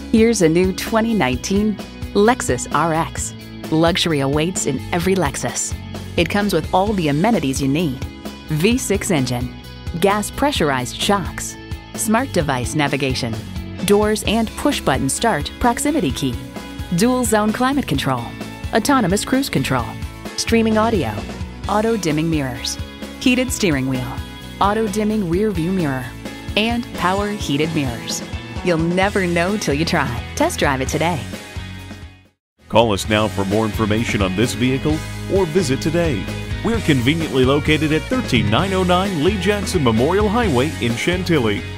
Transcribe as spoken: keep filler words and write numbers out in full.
Here's a new twenty nineteen Lexus R X. Luxury awaits in every Lexus. It comes with all the amenities you need. V six engine, gas pressurized shocks, smart device navigation, doors and push-button start proximity key, dual zone climate control, autonomous cruise control, streaming audio, auto-dimming mirrors, heated steering wheel, auto-dimming rear view mirror, and power heated mirrors. You'll never know till you try. Test drive it today. Call us now for more information on this vehicle or visit today. We're conveniently located at one three nine oh nine Lee Jackson Memorial Highway in Chantilly.